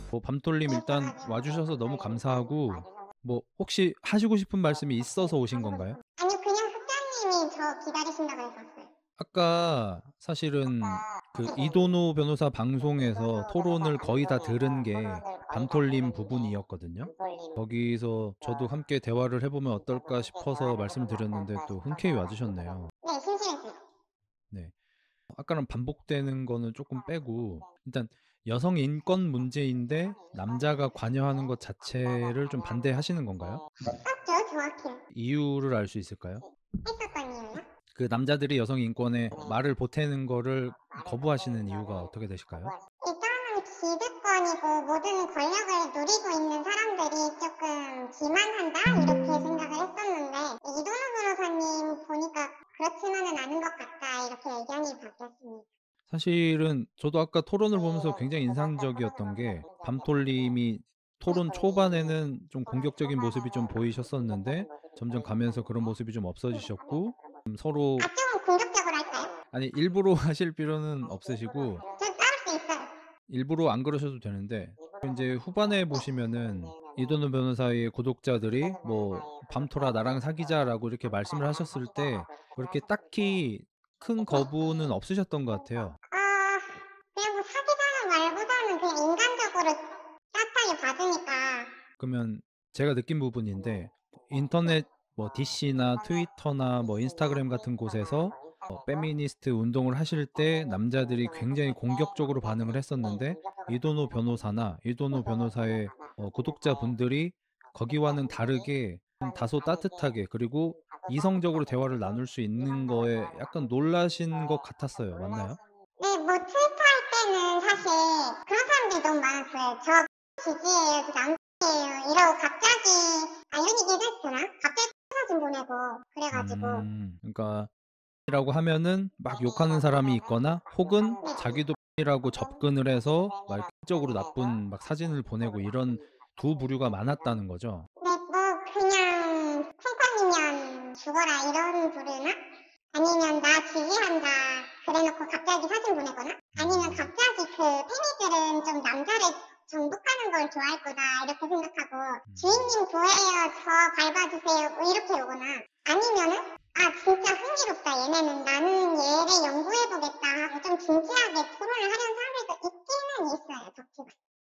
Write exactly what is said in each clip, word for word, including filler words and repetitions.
뭐 밤톨님 일단 와주셔서 너무 감사하고 뭐 혹시 하시고 싶은 말씀이 있어서 오신 건가요? 아니요, 그냥 흑자님이 저 기다리신다 그래서 왔어요. 아까 사실은 그 이도노 변호사 방송에서 토론을 거의 다 들은 게 밤톨님 부분이었거든요. 거기서 저도 함께 대화를 해보면 어떨까 싶어서 말씀을 드렸는데 또 흔쾌히 와주셨네요. 네, 심심했어요. 네. 아까랑 반복되는 거는 조금 빼고 일단 여성 인권 문제인데 남자가 관여하는 것 자체를 좀 반대하시는 건가요? 했었죠, 정확히. 이유를 알 수 있을까요? 했었던 이유요? 그 남자들이 여성 인권에 말을 보태는 거를 거부하시는 이유가 어떻게 되실까요? 일단은 기득권이고 모든 권력을 누리고 있는 사람들이 조금 기만한다 이렇게 생각을 했었는데 이도노 변호사님 보니까 그렇지만은 않은 것 같다 이렇게 의견이 바뀌었습니다. 사실은 저도 아까 토론을 보면서 굉장히 인상적이었던 게 밤톨님이 토론 초반에는 좀 공격적인 모습이 좀 보이셨었는데 점점 가면서 그런 모습이 좀 없어지셨고 좀 서로 아, 좀 공격적으로 할까요? 아니 일부러 하실 필요는 없으시고 저 싸울 수 있어요. 일부러 안 그러셔도 되는데 이제 후반에 보시면은 이도노 변호사의 구독자들이 뭐 밤토라 나랑 사귀자라고 이렇게 말씀을 하셨을 때 그렇게 딱히 큰 거부는 없으셨던 것 같아요. 아, 그냥 뭐 사기자는 말보다는 그냥 인간적으로 따뜻하게 봐주니까. 그러면 제가 느낀 부분인데 인터넷 뭐 디씨나 트위터나 뭐 인스타그램 같은 곳에서 어, 페미니스트 운동을 하실 때 남자들이 굉장히 공격적으로 반응을 했었는데 이도노 변호사나 이도노 변호사의 어, 구독자분들이 거기와는 다르게 좀 다소 따뜻하게 그리고 이성적으로 대화를 나눌 수 있는 거에 약간 놀라신 것 같았어요. 맞나요? 네, 뭐 트위터 할 때는 사실 그런 사람들이 너무 많았어요. 저 지지예요, 저 남자예요 이러고 갑자기 아 이런 얘기 해도 되나? 갑자기 사진 보내고 그래가지고 음, 그러니까 라고 하면은 막 욕하는 사람이 있거나 혹은 자기도 이라고 접근을 해서 막 적으로 나쁜 막 사진을 보내고 이런 두 부류가 많았다는 거죠. 네, 뭐 그냥 콩콩이면 죽어라 이런 부류나 아니면 나 지지한다 그래놓고 갑자기 사진 보내거나 아니면 갑자기 그 페미들은 좀 남자를 정복하는 걸 좋아할 거다 이렇게 생각하고 주인님 구해요 저 밟아주세요 뭐 이렇게 오거나 아니면은 아 진짜 흥미롭다 얘네는 나는 얘를 연구해보겠다 하고 좀 진지하게 토론을 하려는 사람들도 있기는 있어요 적지가.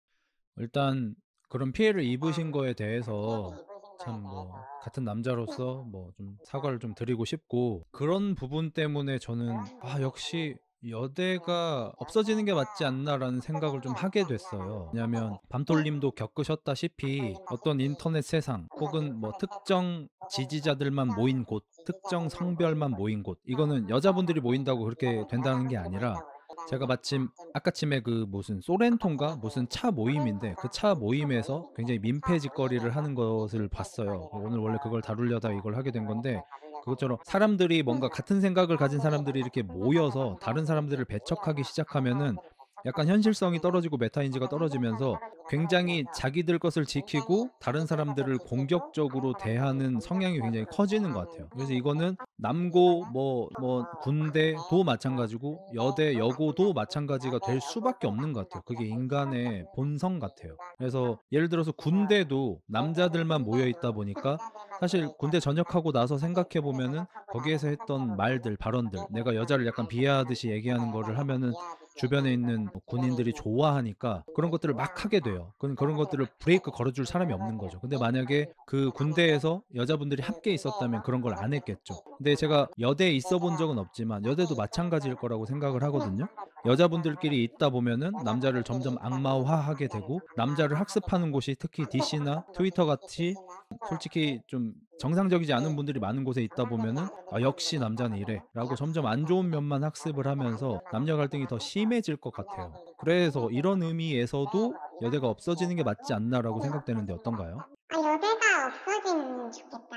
일단 그런 피해를 입으신 거에 대해서 참 뭐 같은 남자로서 뭐 좀 사과를 좀 드리고 싶고 그런 부분 때문에 저는 아 역시 여대가 없어지는 게 맞지 않나라는 생각을 좀 하게 됐어요. 왜냐하면 밤톨님도 겪으셨다시피 어떤 인터넷 세상 혹은 뭐 특정 지지자들만 모인 곳, 특정 성별만 모인 곳 이거는 여자분들이 모인다고 그렇게 된다는 게 아니라 제가 마침 아까쯤에 그 무슨 소렌토인가 무슨 차 모임인데 그 차 모임에서 굉장히 민폐짓거리를 하는 것을 봤어요. 오늘 원래 그걸 다루려다 이걸 하게 된 건데 그것처럼 사람들이 뭔가 같은 생각을 가진 사람들이 이렇게 모여서 다른 사람들을 배척하기 시작하면은 약간 현실성이 떨어지고 메타인지가 떨어지면서 굉장히 자기들 것을 지키고 다른 사람들을 공격적으로 대하는 성향이 굉장히 커지는 것 같아요. 그래서 이거는 남고 뭐 뭐 군대도 마찬가지고 여대 여고도 마찬가지가 될 수밖에 없는 것 같아요. 그게 인간의 본성 같아요. 그래서 예를 들어서 군대도 남자들만 모여 있다 보니까 사실 군대 전역하고 나서 생각해 보면은 거기에서 했던 말들, 발언들, 내가 여자를 약간 비하하듯이 얘기하는 거를 하면은 주변에 있는 뭐 군인들이 좋아하니까 그런 것들을 막 하게 돼요. 그런 그런 것들을 브레이크 걸어줄 사람이 없는 거죠. 근데 만약에 그 군대에서 여자분들이 함께 있었다면 그런 걸 안 했겠죠. 근데 제가 여대에 있어 본 적은 없지만 여대도 마찬가지일 거라고 생각을 하거든요. 여자분들끼리 있다 보면은 남자를 점점 악마화하게 되고 남자를 학습하는 곳이 특히 디씨나 트위터 같이 솔직히 좀 정상적이지 않은 분들이 많은 곳에 있다 보면은 아 역시 남자는 이래라고 점점 안 좋은 면만 학습을 하면서 남녀 갈등이 더 심해질 것 같아요. 그래서 이런 의미에서도 여대가 없어지는 게 맞지 않나라고 생각되는데 어떤가요? 아 여대가 없어지면 좋겠다.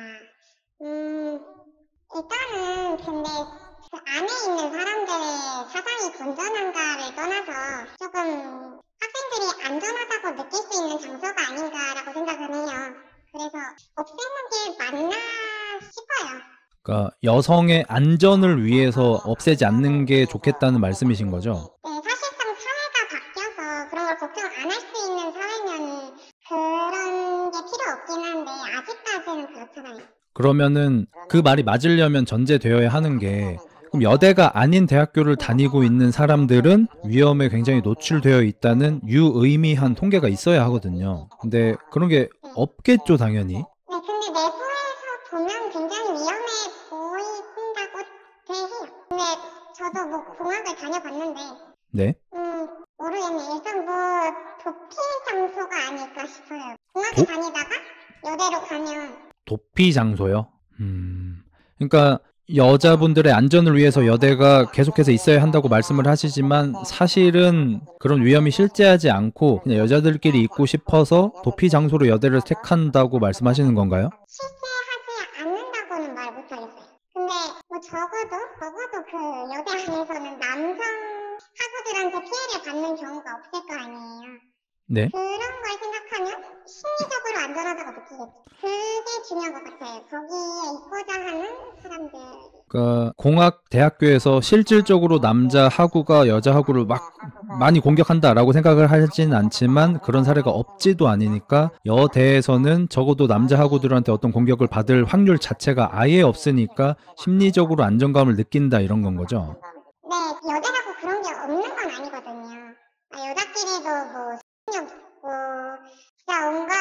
음 일단은 근데 그 안에 있는 사람들의 사상이 건전한가를 떠나서 조금 학생들이 안전하다고 느낄 수 있는 장소가 아닌가라고 생각을 해요. 그래서 없애는 게 맞나 싶어요. 그러니까 여성의 안전을 위해서 없애지 않는 게 좋겠다는 말씀이신 거죠? 네, 사실상 사회가 바뀌어서 있어서 그런 걸 걱정 안 할 수 있는 사회면 그런 게 필요 없긴 한데 아직까지는 그렇잖아요. 그러면은 그 말이 맞으려면 전제되어야 하는 게, 그럼 여대가 아닌 대학교를 다니고 있는 사람들은 위험에 굉장히 노출되어 있다는 유의미한 통계가 있어야 하거든요. 근데 그런 게 없겠죠, 당연히. 네, 근데 내부에서 보면 굉장히 위험해 보인다고 해요. 근데 저도 뭐 공학을 다녀봤는데 네. 음 모르겠네. 일단 뭐 도피 장소가 아닐까 싶어요. 공학을 도? 다니다가 여대로 가면 도피 장소요? 음. 그러니까 여자분들의 안전을 위해서 여대가 계속해서 있어야 한다고 말씀을 하시지만 사실은 그런 위험이 실제하지 않고 그냥 여자들끼리 있고 싶어서 도피 장소로 여대를 택한다고 말씀하시는 건가요? 실제하지 않는다고는 말 못하겠어요. 근데 뭐 적어도 적어도 그 여대 안에서는 남성 학우들한테 피해를 받는 경우가 없을 거 아니에요. 네. 그런 걸 생각하면 심리적으로 안전하다고 느끼겠죠. 그게 중요한 것 같아요. 거기에 있고자 하는 사람들. 그러니까 공학 대학교에서 실질적으로 남자 학우가 여자 학우를 막 많이 공격한다라고 생각을 하진 않지만 그런 사례가 없지도 않으니까 여대에서는 적어도 남자 학우들한테 어떤 공격을 받을 확률 자체가 아예 없으니까 심리적으로 안정감을 느낀다, 이런 건 거죠. 네, 여자라고 그런 게 없는 건 아니거든요. 아, 여자끼리도 뭐 폭력 있고 진짜 온갖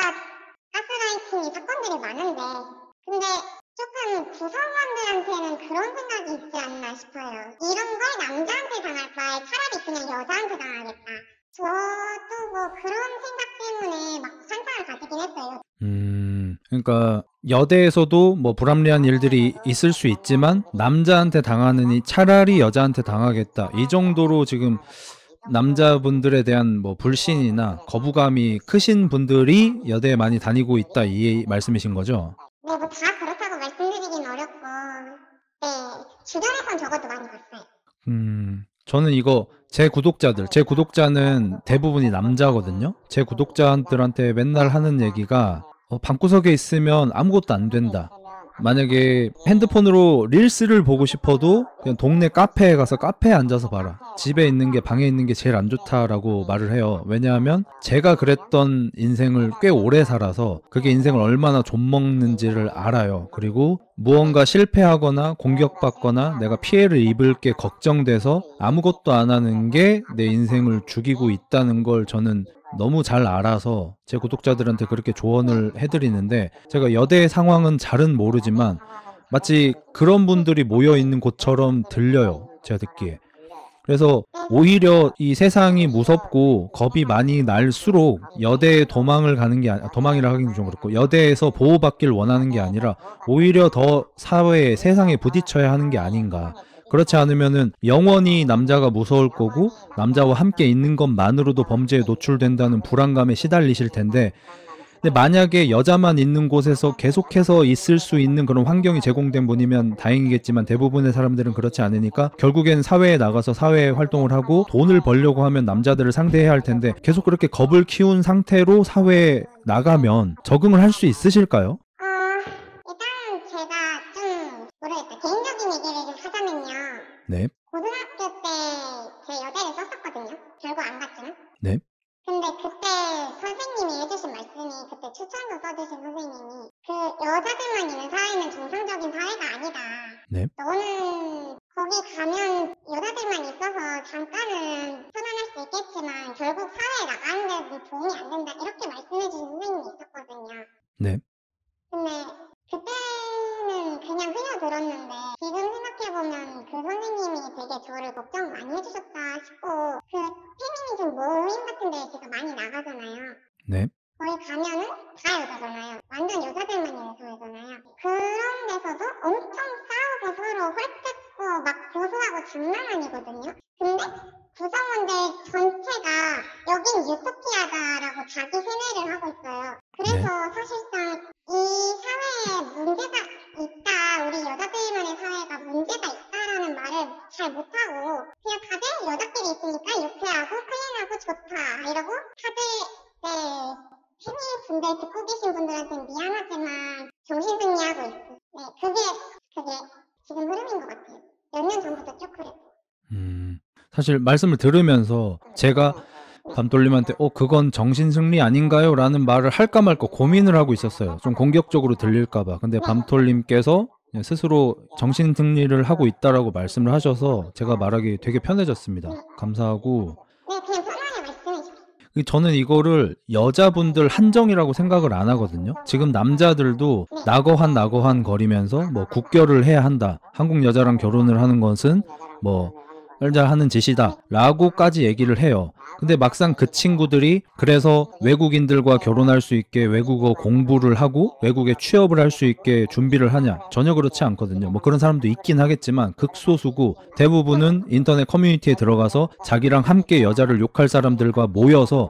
가스라이팅 사건들이 많은데 근데 조금 구성원들한테는 그런 생각이 있지 않나 싶어요. 이런 걸 남자한테 당할 바에 차라리 그냥 여자한테 당하겠다. 저도 뭐 그런 생각 때문에 막 환상을 가지긴 했어요. 음, 그러니까 여대에서도 뭐 불합리한 일들이 있을 수 있지만 남자한테 당하느니 차라리 여자한테 당하겠다, 이 정도로 지금 남자분들에 대한 뭐 불신이나 거부감이 크신 분들이 여대에 많이 다니고 있다, 이 말씀이신 거죠? 네, 뭐 다 그렇다고 말씀드리긴 어렵고 네, 주변에선 적어도 많이 봤어요. 음, 저는 이거 제 구독자들, 제 구독자는 대부분이 남자거든요. 제 구독자들한테 맨날 하는 얘기가 어, 방구석에 있으면 아무것도 안 된다. 만약에 핸드폰으로 릴스를 보고 싶어도 그냥 동네 카페에 가서 카페에 앉아서 봐라. 집에 있는 게, 방에 있는 게 제일 안 좋다라고 말을 해요. 왜냐하면 제가 그랬던 인생을 꽤 오래 살아서 그게 인생을 얼마나 좀먹는지를 알아요. 그리고 무언가 실패하거나 공격받거나 내가 피해를 입을 게 걱정돼서 아무것도 안 하는 게 내 인생을 죽이고 있다는 걸 저는 너무 잘 알아서 제 구독자들한테 그렇게 조언을 해드리는데, 제가 여대의 상황은 잘은 모르지만 마치 그런 분들이 모여 있는 곳처럼 들려요, 제가 듣기에. 그래서 오히려 이 세상이 무섭고 겁이 많이 날수록 여대에 도망을 가는 게 아니, 도망이라 하기는 좀 그렇고 여대에서 보호받길 원하는 게 아니라 오히려 더 사회에, 세상에 부딪혀야 하는 게 아닌가. 그렇지 않으면은 영원히 남자가 무서울 거고 남자와 함께 있는 것만으로도 범죄에 노출된다는 불안감에 시달리실 텐데, 근데 만약에 여자만 있는 곳에서 계속해서 있을 수 있는 그런 환경이 제공된 분이면 다행이겠지만 대부분의 사람들은 그렇지 않으니까 결국엔 사회에 나가서 사회 활동을 하고 돈을 벌려고 하면 남자들을 상대해야 할 텐데 계속 그렇게 겁을 키운 상태로 사회에 나가면 적응을 할 수 있으실까요? 어, 일단 제가 좀 모르겠다. 개인적인 얘기를 좀 하자면요. 네. 고등학교 때 제 여대를 썼었거든요. 결국 안 갔지만. 네. 근데 그때 선생님이 해주신 말씀이, 그때 추천서 써주신 선생님이 그 여자들만 있는 사회는 정상적인 사회가 아니다. 네. 너는 거기 가면 여자들만 있어서 잠깐은 편안할 수 있겠지만 결국 사회에 나가는 데도 도움이 안 된다. 이렇게 말씀해주신 선생님이 있었거든요. 네. 근데 그때는 그냥 흘려들었는데 지금 생각해보면 그 선생님이 되게 저를 걱정 많이 해주셨다 싶고, 그 페미니즘 모임 같은 데에 제가 많이 나가잖아요. 네. 거기 가면은 다 여자잖아요. 완전 여자들만 있는 사회잖아요. 그런 데서도 엄청 싸우고 서로 헐뜯고 막 고소하고 장난 아니거든요. 근데 구성원들 전체가 여긴 유토피아다라고 자기 세뇌를 하고 있어요. 그래서 네. 사실상 이 사회에 문제가 있다, 우리 여자들만의 사회가 문제가 있다라는 말을 잘 못하고 그냥 다들 여자끼리 있으니까 유쾌하고 클린하고 좋다 이러고 다들 네, 페미 분들 듣고 계신 분들한테는 미안하지만 정신승리하고 있고, 네, 그게 그게 지금 흐름인 것 같아요. 몇 년 전부터 쭉 그랬고. 음, 사실 말씀을 들으면서 제가 밤돌림한테 어 그건 정신승리 아닌가요? 라는 말을 할까 말까 고민을 하고 있었어요. 좀 공격적으로 들릴까봐. 근데 밤돌림께서 그냥 스스로 정신승리를 하고 있다라고 말씀을 하셔서 제가 말하기 되게 편해졌습니다. 감사하고 네, 그냥 편하게 말씀해 주세요. 저는 이거를 여자분들 한정이라고 생각을 안 하거든요. 지금 남자들도 낙어한 낙어한 거리면서 뭐 국결을 해야 한다. 한국 여자랑 결혼을 하는 것은 뭐 짤잘 하는 짓이다 라고까지 얘기를 해요. 근데 막상 그 친구들이 그래서 외국인들과 결혼할 수 있게 외국어 공부를 하고 외국에 취업을 할 수 있게 준비를 하냐? 전혀 그렇지 않거든요. 뭐 그런 사람도 있긴 하겠지만 극소수고 대부분은 인터넷 커뮤니티에 들어가서 자기랑 함께 여자를 욕할 사람들과 모여서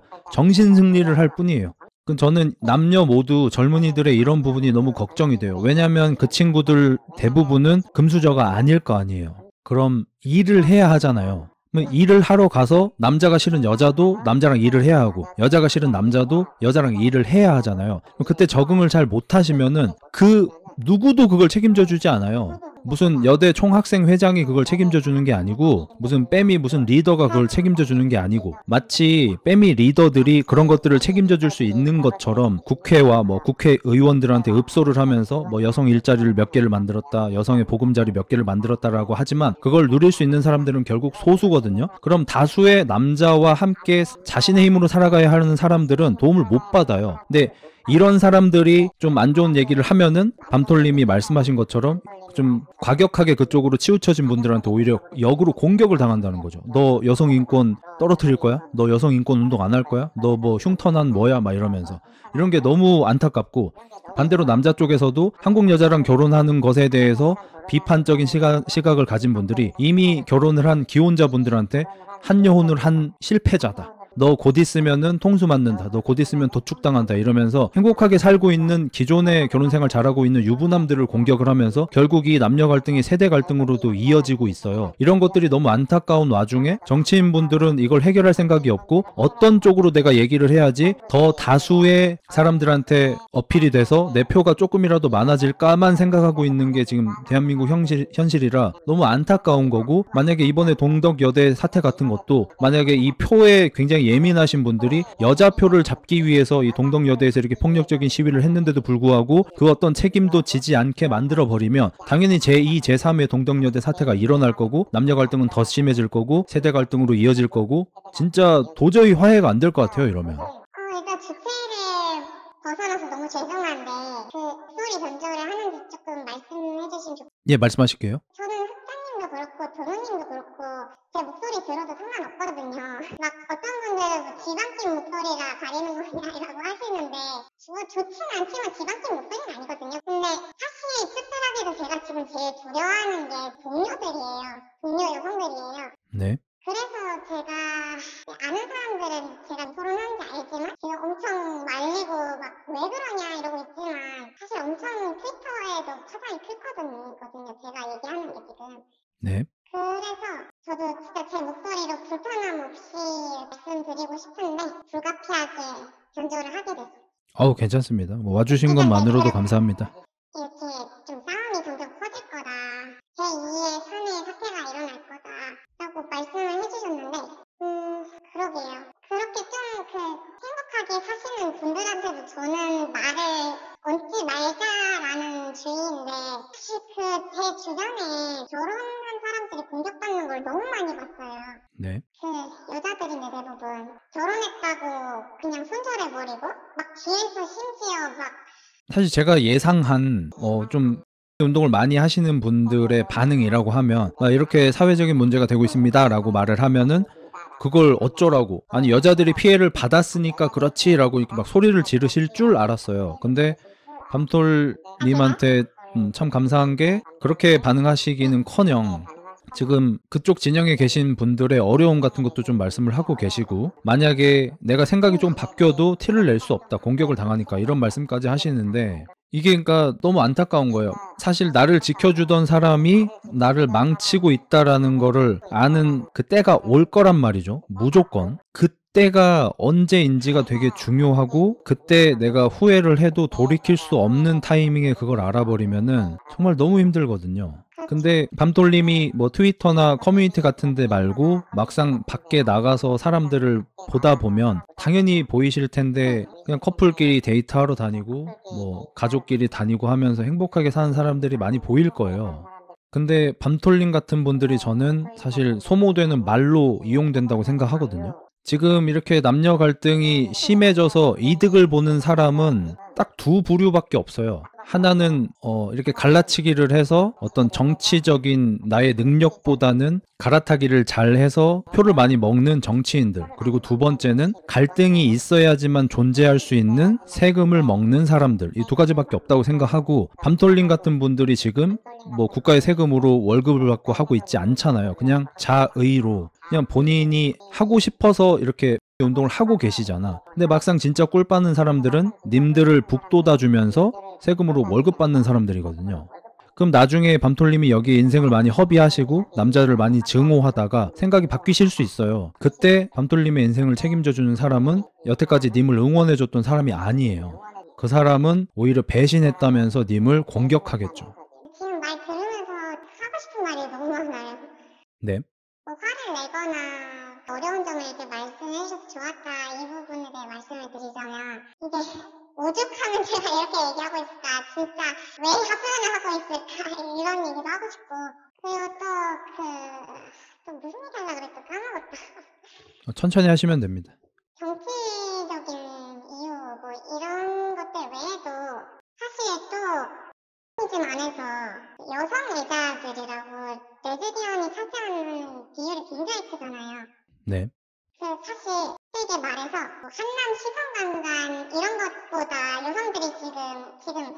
정신승리를 할 뿐이에요. 그 저는 남녀 모두 젊은이들의 이런 부분이 너무 걱정이 돼요. 왜냐하면 그 친구들 대부분은 금수저가 아닐 거 아니에요. 그럼 일을 해야 하잖아요. 일을 하러 가서 남자가 싫은 여자도 남자랑 일을 해야 하고 여자가 싫은 남자도 여자랑 일을 해야 하잖아요. 그때 적응을 잘 못하시면은 그 누구도 그걸 책임져 주지 않아요. 무슨 여대 총학생 회장이 그걸 책임져 주는 게 아니고 무슨 빼미 무슨 리더가 그걸 책임져 주는 게 아니고 마치 빼미 리더들이 그런 것들을 책임져 줄 수 있는 것처럼 국회와 뭐 국회의원들한테 읍소를 하면서 뭐 여성 일자리를 몇 개를 만들었다, 여성의 보금자리 몇 개를 만들었다라고 하지만 그걸 누릴 수 있는 사람들은 결국 소수거든요. 그럼 다수의 남자와 함께 자신의 힘으로 살아가야 하는 사람들은 도움을 못 받아요. 근데 이런 사람들이 좀 안 좋은 얘기를 하면은 밤톨님이 말씀하신 것처럼 좀 과격하게 그쪽으로 치우쳐진 분들한테 오히려 역으로 공격을 당한다는 거죠. 너 여성 인권 떨어뜨릴 거야? 너 여성 인권 운동 안 할 거야? 너 뭐 흉터난 뭐야? 막 이러면서 이런 게 너무 안타깝고 반대로 남자 쪽에서도 한국 여자랑 결혼하는 것에 대해서 비판적인 시각, 시각을 가진 분들이 이미 결혼을 한 기혼자분들한테 한여혼을 한 실패자다. 너 곧 있으면은 통수 맞는다. 너 곧 있으면 도축당한다. 이러면서 행복하게 살고 있는 기존의 결혼생활 잘하고 있는 유부남들을 공격을 하면서 결국 이 남녀 갈등이 세대 갈등으로도 이어지고 있어요. 이런 것들이 너무 안타까운 와중에 정치인분들은 이걸 해결할 생각이 없고 어떤 쪽으로 내가 얘기를 해야지 더 다수의 사람들한테 어필이 돼서 내 표가 조금이라도 많아질까만 생각하고 있는 게 지금 대한민국 현실, 현실이라 너무 안타까운 거고 만약에 이번에 동덕여대 사태 같은 것도 만약에 이 표에 굉장히 예민하신 분들이 여자표를 잡기 위해서 이 동덕여대에서 이렇게 폭력적인 시위를 했는데도 불구하고 그 어떤 책임도 지지 않게 만들어버리면 당연히 제이, 제삼의 동덕여대 사태가 일어날 거고 남녀 갈등은 더 심해질 거고 세대 갈등으로 이어질 거고 진짜 도저히 화해가 안 될 것 같아요 이러면. 어, 일단 주체를 벗어나서 너무 죄송한데 그 목소리 변조를 하는지 조금 말씀해 주시면 좋겠어요. 예, 말씀하실게요. 저는 흑장님도 그렇고 도로님도 그렇고 제 목소리 들어도 상관없거든요. 막 어떤 분들은 뭐 지방팀 목소리가 가리는 거냐라고 하시는데 뭐 좋지는 않지만 지방팀 목소리는 아니거든요. 근데 사실 특별하게도 제가 지금 제일 두려워하는 게 동료들이에요. 동료 여성들이에요. 네. 그래서 제가 아는 사람들은 제가 결혼하는지 알지만 제가 엄청 말리고 막 왜 그러냐 이러고 있지만 사실 엄청 트위터에도 파장이 클거든요. 제가 얘기하는 게 지금. 네. 그래서 저도 진짜 제 목소리로 불편함 없이 말씀드리고 싶은데 불가피하게 변조를 하게 됐어요. 어우 괜찮습니다. 뭐 와주신 것만으로도 감사합니다. 이렇게 좀 싸움이 점점 커질 거다. 제이의 사내 사태가 일어날 거다. 라고 말씀을 해주셨는데 음 그러게요. 그렇게 좀 그 행복하게 사시는 분들한테도 저는 말을 얹지 말자라는 주의인데 사실 그 제 주변에 결혼한 사람들이 공격받는 걸 너무 많이 봤어요. 네. 그 여자들인데 대부분 결혼했다고 그냥 손절해버리고 막 뒤에서 심지어 막 사실 제가 예상한 어 좀 운동을 많이 하시는 분들의 반응이라고 하면 아, 이렇게 사회적인 문제가 되고 있습니다 라고 말을 하면은 그걸 어쩌라고 아니 여자들이 피해를 받았으니까 그렇지 라고 이렇게 막 소리를 지르실 줄 알았어요. 근데 밤톨님한테 음, 참 감사한 게 그렇게 반응하시기는 커녕 지금 그쪽 진영에 계신 분들의 어려움 같은 것도 좀 말씀을 하고 계시고 만약에 내가 생각이 좀 바뀌어도 티를 낼 수 없다 공격을 당하니까 이런 말씀까지 하시는데 이게 그러니까 너무 안타까운 거예요. 사실 나를 지켜주던 사람이 나를 망치고 있다라는 거를 아는 그 때가 올 거란 말이죠. 무조건. 그 이때가 언제인지가 되게 중요하고 그때 내가 후회를 해도 돌이킬 수 없는 타이밍에 그걸 알아버리면은 정말 너무 힘들거든요. 근데 밤돌림이 뭐 트위터나 커뮤니티 같은 데 말고 막상 밖에 나가서 사람들을 보다 보면 당연히 보이실 텐데 그냥 커플끼리 데이트하러 다니고 뭐 가족끼리 다니고 하면서 행복하게 사는 사람들이 많이 보일 거예요. 근데 밤톨림 같은 분들이 저는 사실 소모되는 말로 이용된다고 생각하거든요. 지금 이렇게 남녀 갈등이 심해져서 이득을 보는 사람은 딱 두 부류밖에 없어요. 하나는 어 이렇게 갈라치기를 해서 어떤 정치적인 나의 능력보다는 갈아타기를 잘 해서 표를 많이 먹는 정치인들, 그리고 두 번째는 갈등이 있어야지만 존재할 수 있는 세금을 먹는 사람들, 이 두 가지밖에 없다고 생각하고, 밤톨림 같은 분들이 지금 뭐 국가의 세금으로 월급을 받고 하고 있지 않잖아요. 그냥 자의로 그냥 본인이 하고 싶어서 이렇게 운동을 하고 계시잖아. 근데 막상 진짜 꿀 빠는 사람들은 님들을 북돋아 주면서 세금으로 월급 받는 사람들이거든요. 그럼 나중에 밤톨림이 여기에 인생을 많이 허비하시고 남자를 많이 증오하다가 생각이 바뀌실 수 있어요. 그때 밤톨림의 인생을 책임져주는 사람은 여태까지 님을 응원해줬던 사람이 아니에요. 그 사람은 오히려 배신했다면서 님을 공격하겠죠. 지금 말 들으면서 하고 싶은 말이 너무 많아요. 네. 뭐 화를 내거나 어려운 점을 이렇게 말씀해 주셔서 좋았다, 이 부분에 대해 말씀을 드리자면, 이게 오죽하면 제가 이렇게 얘기하고 있을까, 진짜 왜 합변을 하고 있을까, 이런 얘기도 하고 싶고, 그리고 또 그... 또 무슨 얘기 하려고 그랬어? 까먹었다. 천천히 하시면 됩니다. 정치적인 이유 뭐 이런 것들 외에도 사실 또 페미니즘 안에서 여성 애자들이라고 레즈비언이 차지하는 비율이 굉장히 크잖아요. 네. 그 사실 쉽게 말해서 뭐 한남 시선관관 이런 것보다 여성들이 지금 지금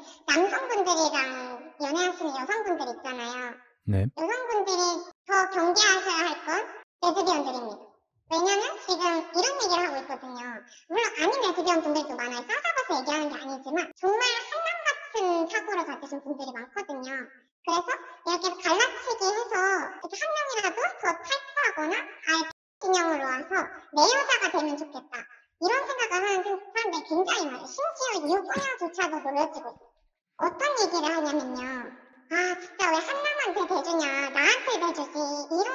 남성분들이랑 연애하시는 여성분들 있잖아요. 네. 여성분들이 더 경계하셔야 할 건 레즈비언들입니다. 왜냐면 지금 이런 얘기를 하고 있거든요. 물론 아닌 레즈비언 분들도 많아요. 싸잡아서 얘기하는 게 아니지만 정말 한남 같은 사고를 가지신 분들이 많거든요. 그래서 이렇게 갈라치기 해서 이렇게 한 명이라도 더 탈출하거나 아예 진영으로 와서 내 여자가 되면 좋겠다, 이런 생각을 하는 사람들이 굉장히 많아요. 심지어 유부녀조차도 놀라지고 있어요. 어떤 얘기를 하냐면요, 아 진짜 왜 한남한테 대주냐, 나한테 대주지, 이런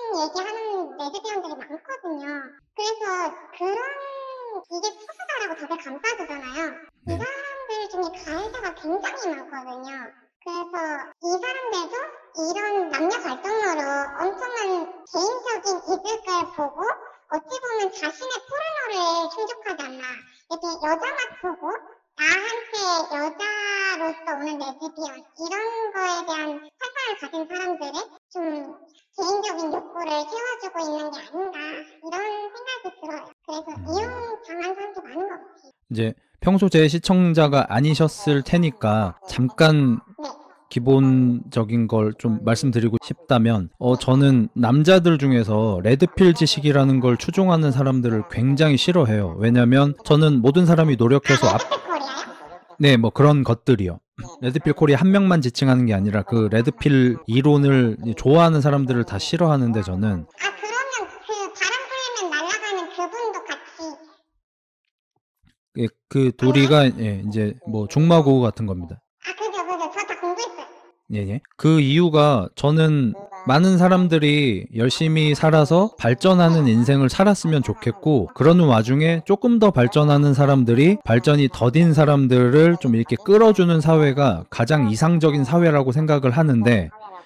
얘기하는 레즈비언들이 많거든요. 그래서 그런, 이게 소수자라고 다들 감싸주잖아요. 이 사람들 중에 가해자가 굉장히 많거든요. 그래서 이 사람들도 이런 남녀 갈등으로 엄청난 개인적인 이득을 보고 어찌 보면 자신의 포르노를 충족하지 않나, 이렇게 여자만 보고 나한테 여자로서 오는 레즈비언, 이런 거에 대한 사상을 가진 사람들의 좀 개인적인 욕구를 채워주고 있는 게 아닌가, 이런 생각이 들어요. 그래서 이용 당한 사람도 많은 것 같아요. 이제 평소 제 시청자가 아니셨을 테니까 잠깐 네. 기본적인 걸 좀 말씀드리고 싶다면, 어 저는 남자들 중에서 레드필 지식이라는 걸 추종하는 사람들을 굉장히 싫어해요. 왜냐면 저는 모든 사람이 노력해서 앞... 네, 뭐 그런 것들이요. 레드필 코리아 한 명만 지칭하는 게 아니라 그 레드필 이론을 좋아하는 사람들을 다 싫어하는데, 저는 아 그러면 그 바람 불면 날아가는 그분도 같이 예, 그 둘이가 예, 이제 뭐 중마고우 같은 겁니다. 아 그죠 그죠, 저 다 공부했어요. 예, 그 이유가, 저는 많은 사람들이 열심히 살아서 발전하는 인생을 살았으면 좋겠고, 그러는 와중에 조금 더 발전하는 사람들이 발전이 더딘 사람들을 좀 이렇게 끌어주는 사회가 가장 이상적인 사회라고 생각을 하는데,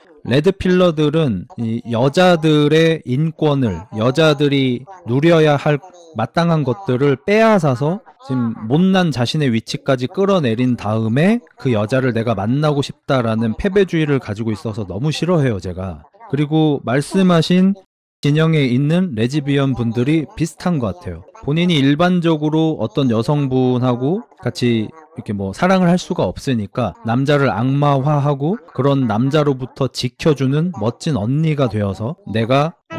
레드필러들은 이 여자들의 인권을, 여자들이 누려야 할 마땅한 것들을 빼앗아서 지금 못난 자신의 위치까지 끌어내린 다음에 그 여자를 내가 만나고 싶다라는 패배주의를 가지고 있어서 너무 싫어해요, 제가. 그리고 말씀하신 진영에 있는 레즈비언 분들이 비슷한 것 같아요. 본인이 일반적으로 어떤 여성분하고 같이 이렇게 뭐 사랑을 할 수가 없으니까 남자를 악마화하고 그런 남자로부터 지켜주는 멋진 언니가 되어서 내가 어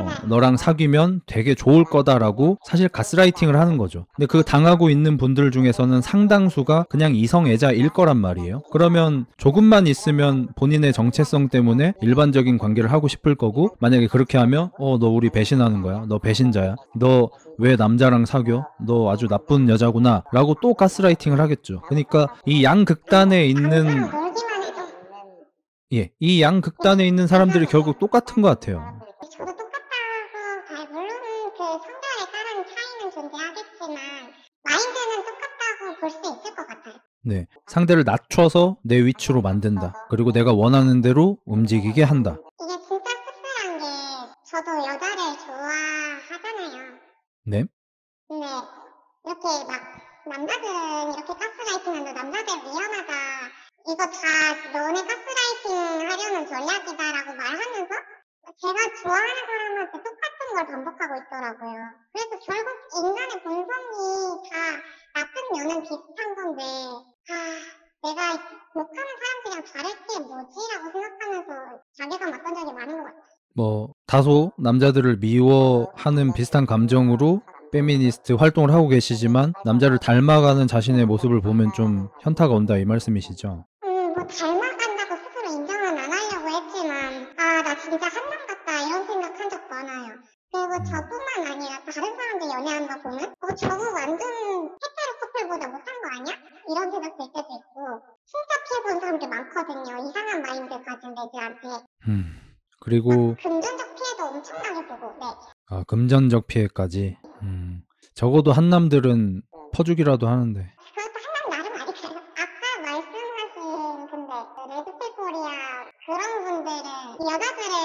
어, 너랑 사귀면 되게 좋을 거다라고 사실 가스라이팅을 하는 거죠. 근데 그 당하고 있는 분들 중에서는 상당수가 그냥 이성애자일 거란 말이에요. 그러면 조금만 있으면 본인의 정체성 때문에 일반적인 관계를 하고 싶을 거고, 만약에 그렇게 하면 어, 너 우리 배신하는 거야. 너 배신자야. 너 왜 남자랑 사겨? 너 아주 나쁜 여자구나 라고 또 가스라이팅을 하겠죠. 그러니까 이 양극단에 있는 당장 놀기만 해도 예, 이 양극단에 있는 사람들이 결국 똑같은 것 같아요. 저도 똑같다고, 아, 물론 그 성별에 따른 차이는 존재하겠지만 마인드는 똑같다고 볼 수 있을 것 같아요. 네, 상대를 낮춰서 내 위치로 만든다. 그리고 내가 원하는 대로 움직이게 한다. 이게 진짜 씁쓸한 게 저도 여자를 좋아하잖아요. 네, 근데 이렇게 막 남자들은 이렇게 가스라이팅한다, 남자들 미안하다, 이거 다 너네 가스라이팅 하려는 전략이다라고 말하면서 제가 좋아하는 사람한테 똑같은 걸 반복하고 있더라고요. 그래서 결국 인간의 본성이 다 나쁜 면은 비슷한 건데, 아, 내가 못하는 사람들이랑 다를 게 뭐지라고 생각하면서 자괴감 왔던 적이 많은 것 같아요. 뭐 다소 남자들을 미워하는 비슷한 감정으로 페미니스트 활동을 하고 계시지만 남자를 닮아가는 자신의 모습을 보면 좀 현타가 온다 이 말씀이시죠? 음, 뭐 닮아간다고 스스로 인정은 안 하려고 했지만, 아, 나 진짜 한남 같다 이런 생각한 적 많아요. 그리고 음. 저뿐만 아니라 다른 사람들 연애하는 거 보면, 어, 저거 완전 헤테로 커플보다 못한 거 아니야? 이런 생각 들 때도 있고, 진짜 피해본 사람들 많거든요. 이상한 마인드 가진 애들한테. 음, 그리고 금전적 피해도 엄청나게 보고, 네. 아, 금전적 피해까지. 음, 적어도 한남들은 퍼주기라도 하는데. 그것도 한남 나름 아니까요. 아까 말씀하신 근데 레드필 코리아 그런 분들은 여자들의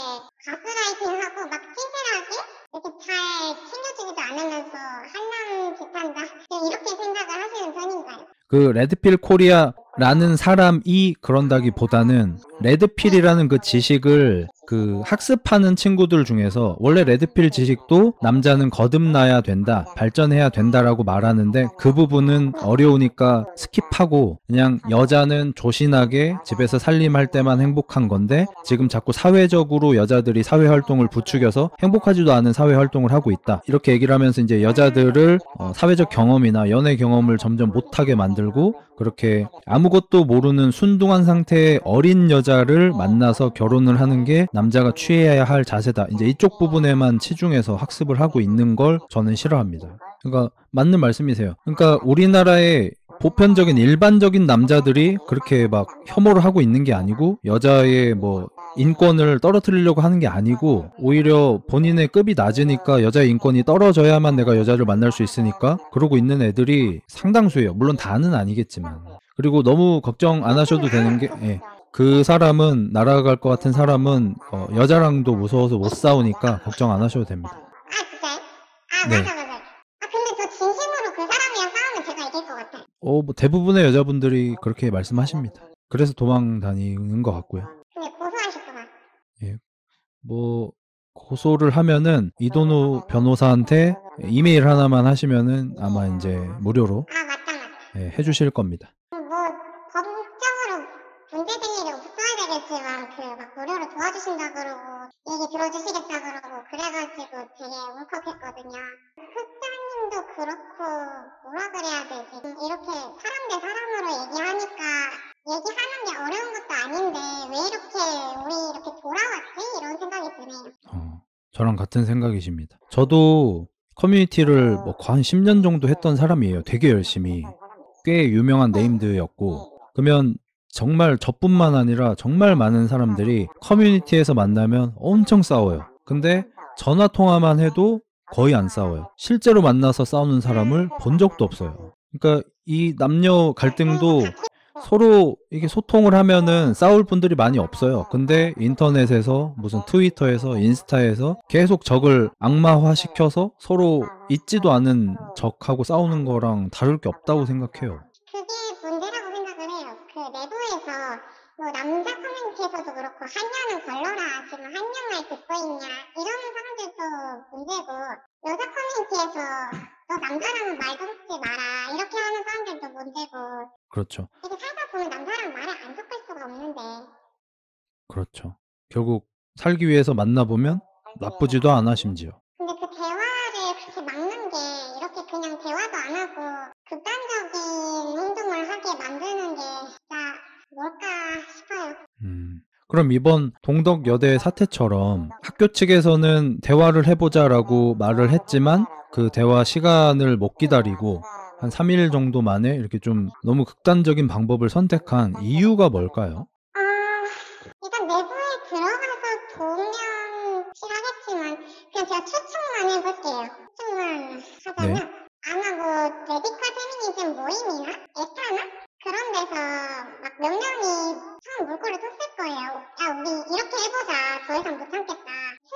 가스라이팅하고 막 찌질하게 이렇게 잘 챙겨주지도 않으면서 한남 짓한다 이렇게 생각을 하시는 편인가요? 그 레드필 코리아라는 사람이 그런다기보다는 레드필이라는 그 지식을 그 학습하는 친구들 중에서 원래 레드필 지식도 남자는 거듭나야 된다, 발전해야 된다라고 말하는데 그 부분은 어려우니까 스킵하고 그냥 여자는 조신하게 집에서 살림할 때만 행복한 건데 지금 자꾸 사회적으로 여자들이 사회활동을 부추겨서 행복하지도 않은 사회활동을 하고 있다. 이렇게 얘기를 하면서 이제 여자들을 어, 사회적 경험이나 연애 경험을 점점 못하게 만들고 그렇게 아무것도 모르는 순둥한 상태의 어린 여자를 만나서 결혼을 하는 게 남자가 취해야 할 자세다. 이제 이쪽 부분에만 치중해서 학습을 하고 있는 걸 저는 싫어합니다. 그러니까 맞는 말씀이세요. 그러니까 우리나라의 보편적인 일반적인 남자들이 그렇게 막 혐오를 하고 있는 게 아니고 여자의 뭐 인권을 떨어뜨리려고 하는 게 아니고 오히려 본인의 급이 낮으니까 여자의 인권이 떨어져야만 내가 여자를 만날 수 있으니까 그러고 있는 애들이 상당수예요. 물론 다는 아니겠지만. 그리고 너무 걱정 안 하셔도 되는 게 예. 그 사람은 날아갈 것 같은 사람은 어, 여자랑도 무서워서 못 싸우니까 걱정 안 하셔도 됩니다. 아 진짜요? 아 네. 맞아 맞아. 아 근데 저 진심으로 그 사람이랑 싸우면 제가 이길 것 같아요. 어, 뭐 대부분의 여자분들이 그렇게 말씀하십니다. 그래서 도망 다니는 것 같고요. 근데 고소하셨구나. 예. 뭐 고소를 하면은 이도노 변호사한테 이메일 하나만 하시면은 아마 이제 무료로 아 맞다 맞다. 예, 해주실 겁니다. 뭐 법적으로 문제될 일이 없어야 되겠지만 그 막 무료로 도와주신다 그러고 얘기 들어주시겠다 그러고 그래가지고 되게 울컥했거든요. 흑자님도 그렇고 뭐라 그래야 되지? 이렇게 사람 대 사람으로 얘기하니까 얘기하는 게 어려운 것도 아닌데 왜 이렇게 우리 이렇게 돌아왔지? 이런 생각이 드네요. 어, 저랑 같은 생각이십니다. 저도 커뮤니티를 뭐 한 십 년 정도 했던 사람이에요. 되게 열심히. 꽤 유명한 네임드였고 그러면 정말 저뿐만 아니라 정말 많은 사람들이 커뮤니티에서 만나면 엄청 싸워요. 근데 전화 통화만 해도 거의 안 싸워요. 실제로 만나서 싸우는 사람을 본 적도 없어요. 그러니까 이 남녀 갈등도 서로 이게 소통을 하면은 싸울 분들이 많이 없어요. 근데 인터넷에서 무슨 트위터에서 인스타에서 계속 적을 악마화 시켜서 서로 있지도 않은 적하고 싸우는 거랑 다를 게 없다고 생각해요. 그게 문제라고 생각을 해요. 그 내부에서 뭐 남자 커뮤니티에서도 그렇고 한년은 걸러라 지금 한년말 듣고 있냐 이러는 사람들도 문제고 여자 커뮤니티에서 너 남자랑은 말도 섞지 마라 이렇게 하는 사람들도 문제고 그렇죠. 이게 살다 보면 남자랑 말을 안 섞을 수가 없는데 그렇죠. 결국 살기 위해서 만나보면 나쁘지도 않아 심지어. 근데 그 대화를 그렇게 막는 게 이렇게 그냥 대화도 안 하고 극단적인 행동을 하게 만드는 게 진짜 뭘까 싶어요. 음. 그럼 이번 동덕여대 사태처럼 학교 측에서는 대화를 해보자라고 말을 했지만 그 대화 시간을 못 기다리고 한 삼 일 정도 만에 이렇게 좀 너무 극단적인 방법을 선택한 이유가 뭘까요? 아, 일단 내부에 들어가서 보면 하겠지만 그냥 제가 추측만 해볼게요. 추측만 하자면 네. 아마 뭐 레디컬 페미니즘 모임이나 에타나 그런 데서 막 몇 명이 처음 물꼬를 텄을 거예요. 야 우리 이렇게 해보자. 더 이상 못 참겠다.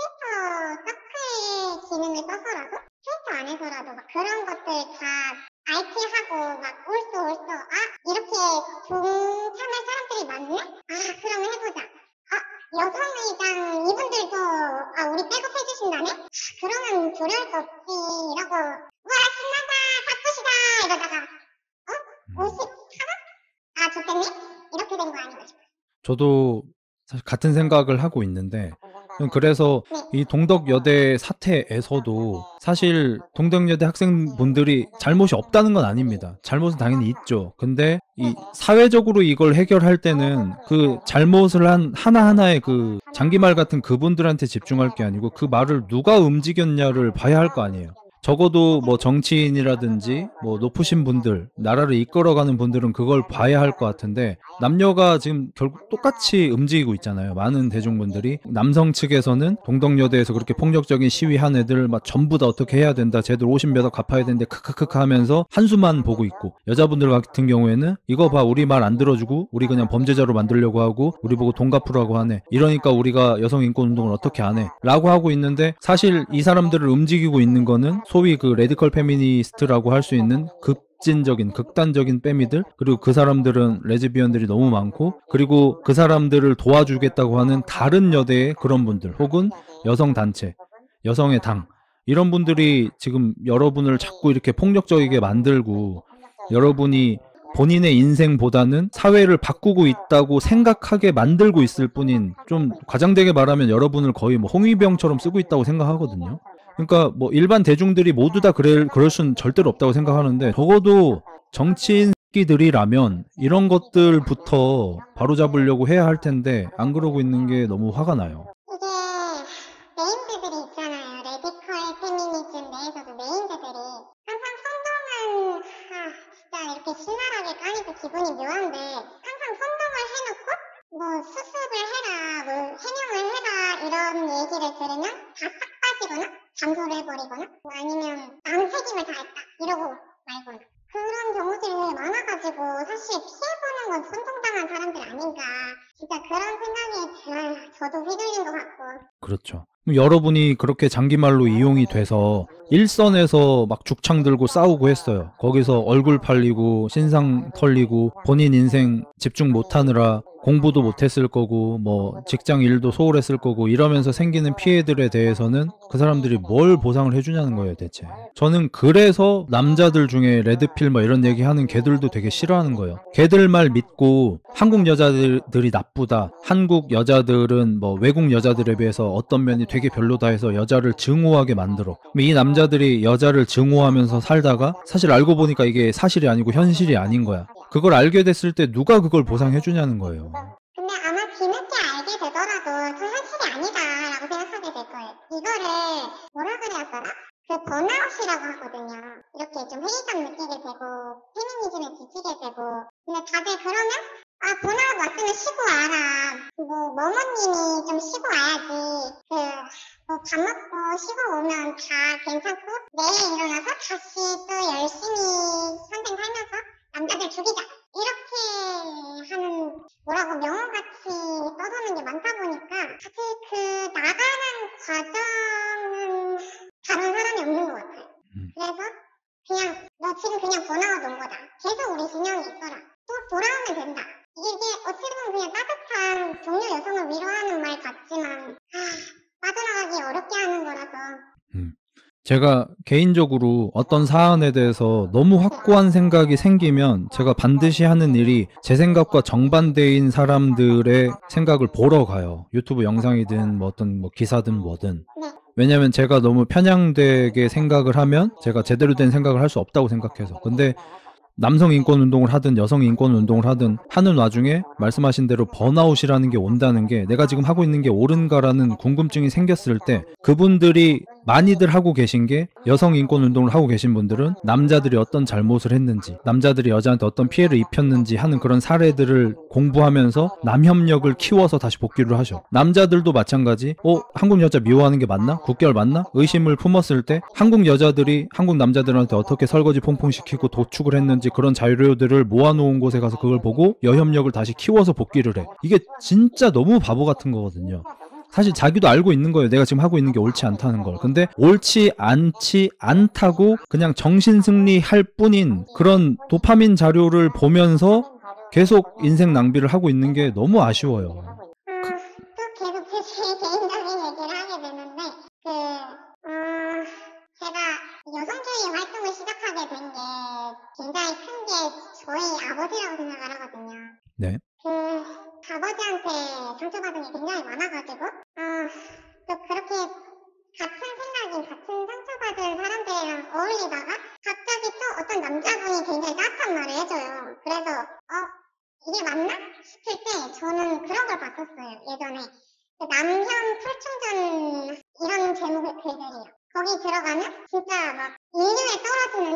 트위터 서클 기능을 써서라도 트위터 안에서라도 막 그런 것들 다 알티하고 막 올쏘 올쏘 아 이렇게 동참할 사람들이 많네? 아 그러면 해보자. 아 여성의장 이분들도 아 우리 백업 해주신다네? 아, 그러면 두려울 수 없지 이러고 와 신난다 바쁘시다 이러다가 어? 오십사 번? 아 좋겠네? 이렇게 된 거 아닌가 싶어요. 저도 사실 같은 생각을 하고 있는데 그래서 네. 이 동덕여대 사태에서도 사실 동덕여대 학생분들이 잘못이 없다는 건 아닙니다. 잘못은 당연히 있죠. 근데 이 사회적으로 이걸 해결할 때는 그 잘못을 한 하나하나의 그 장기말 같은 그분들한테 집중할 게 아니고 그 말을 누가 움직였냐를 봐야 할 거 아니에요. 적어도 뭐 정치인이라든지 뭐 높으신 분들, 나라를 이끌어가는 분들은 그걸 봐야 할 것 같은데 남녀가 지금 결국 똑같이 움직이고 있잖아요. 많은 대중분들이. 남성 측에서는 동덕여대에서 그렇게 폭력적인 시위한 애들 막 전부 다 어떻게 해야 된다. 쟤들 오십 몇억 갚아야 되는데 크크크크 하면서 한수만 보고 있고 여자분들 같은 경우에는 이거 봐 우리 말 안 들어주고 우리 그냥 범죄자로 만들려고 하고 우리 보고 돈 갚으라고 하네. 이러니까 우리가 여성 인권 운동을 어떻게 안 해. 라고 하고 있는데 사실 이 사람들을 움직이고 있는 거는 소위 그 레디컬 페미니스트라고 할 수 있는 급진적인 극단적인 빼미들 그리고 그 사람들은 레즈비언들이 너무 많고 그리고 그 사람들을 도와주겠다고 하는 다른 여대의 그런 분들 혹은 여성 단체 여성의 당 이런 분들이 지금 여러분을 자꾸 이렇게 폭력적이게 만들고 여러분이 본인의 인생보다는 사회를 바꾸고 있다고 생각하게 만들고 있을 뿐인 좀 과장되게 말하면 여러분을 거의 뭐 홍위병처럼 쓰고 있다고 생각하거든요. 그러니까 뭐 일반 대중들이 모두 다 그럴, 그럴 수는 절대로 없다고 생각하는데 적어도 정치인 새끼들이라면 이런 것들부터 바로잡으려고 해야 할 텐데 안 그러고 있는 게 너무 화가 나요. 이게 메인들이 있잖아요. 레디컬 페미니즘 내에서도 메인들이 항상 선동은 아, 진짜 이렇게 신랄하게 까니까 기분이 묘한데 항상 선동을 해놓고 뭐 수습을 해라, 뭐 해명을 해라 이런 얘기를 들으면 다 싹 빠지거나 잠소를 해버리거나 뭐 아니면 남 책임을 다했다 이러고 말거나 그런 경우들이 많아가지고 사실 피해보는 건 선동당한 사람들 아닌가 진짜 그런 생각이 들어요. 저도 휘둘린 것 같고. 그렇죠. 그럼 여러분이 그렇게 장기말로 이용이 돼서 일선에서 막 죽창 들고 싸우고 했어요. 거기서 얼굴 팔리고 신상 털리고 본인 인생 집중 못하느라 공부도 못했을 거고 뭐 직장 일도 소홀했을 거고 이러면서 생기는 피해들에 대해서는 그 사람들이 뭘 보상을 해주냐는 거예요 대체. 저는 그래서 남자들 중에 레드필 뭐 이런 얘기하는 걔들도 되게 싫어하는 거예요. 걔들 말 믿고 한국 여자들이 나쁘다, 한국 여자들은 뭐 외국 여자들에 비해서 어떤 면이 되게 별로다 해서 여자를 증오하게 만들어. 이 남자들이 여자를 증오하면서 살다가 사실 알고 보니까 이게 사실이 아니고 현실이 아닌 거야. 그걸 알게 됐을 때 누가 그걸 보상해주냐는 거예요. 근데 아마 뒤늦게 알게 되더라도 저 현실이 아니다라고 생각하게 될 거예요. 이거를 뭐라 그래야 되나? 그 번아웃이라고 하거든요. 이렇게 좀 회의감 느끼게 되고 페미니즘에 지치게 되고 근데 다들 그러면 아 번아웃 왔으면 쉬고 와라. 뭐 머머님이 좀 쉬고 와야지. 그 뭐 밥 먹고 쉬고 오면 다 괜찮고 내일 일어나서 다시 또 열심히 선생 살면서 남자들 죽이자. 이렇게 하는 뭐라고 명언같이 떠도는 게 많다 보니까 사실 그 나가는 과정은 다른 사람이 없는 것 같아요. 음. 그래서 그냥 너 지금 그냥 번아웃 온 거다. 계속 우리 진영에 있어라. 또 돌아오면 된다. 이게 어떻게 보면 그냥 따뜻한 동료 여성을 위로하는 말 같지만 아, 빠져나가기 어렵게 하는 거라서 음. 제가 개인적으로 어떤 사안에 대해서 너무 확고한 생각이 생기면 제가 반드시 하는 일이 제 생각과 정반대인 사람들의 생각을 보러 가요. 유튜브 영상이든 뭐 어떤 뭐 기사든 뭐든. 네. 왜냐면 제가 너무 편향되게 생각을 하면 제가 제대로 된 생각을 할 수 없다고 생각해서. 근데 남성 인권 운동을 하든 여성 인권 운동을 하든 하는 와중에 말씀하신 대로 번아웃이라는 게 온다는 게 내가 지금 하고 있는 게 옳은가라는 궁금증이 생겼을 때 그분들이 많이들 하고 계신 게 여성 인권 운동을 하고 계신 분들은 남자들이 어떤 잘못을 했는지 남자들이 여자한테 어떤 피해를 입혔는지 하는 그런 사례들을 공부하면서 남협력을 키워서 다시 복귀를 하셔. 남자들도 마찬가지. 어? 한국 여자 미워하는 게 맞나? 국결 맞나? 의심을 품었을 때 한국 여자들이 한국 남자들한테 어떻게 설거지 퐁퐁 시키고 도축을 했는지 그런 자료들을 모아놓은 곳에 가서 그걸 보고 여협력을 다시 키워서 복귀를 해. 이게 진짜 너무 바보 같은 거거든요. 사실 자기도 알고 있는 거예요. 내가 지금 하고 있는 게 옳지 않다는 걸. 근데 옳지 않지 않다고 그냥 정신승리할 뿐인 그런 도파민 자료를 보면서 계속 인생 낭비를 하고 있는 게 너무 아쉬워요. 음, 또 계속 제 개인적인 얘기를 하게 되는데, 그, 음, 제가 여성주의 활동을 시작하게 된 게 굉장히 큰 게 저희 아버지라고 생각을 하거든요. 네. 그, 아버지한테 상처받은 게 굉장히 많아가지고, 어, 또 그렇게 같은 생각인, 같은 상처받은 사람들이랑 어울리다가 갑자기 또 어떤 남자분이 굉장히 따뜻한 말을 해줘요. 그래서, 어, 이게 맞나? 싶을 때 저는 그런 걸 봤었어요. 예전에 그 남현 풀충전 이런 제목의 글들이요. 거기 들어가면 진짜 막 인류에 떨어지는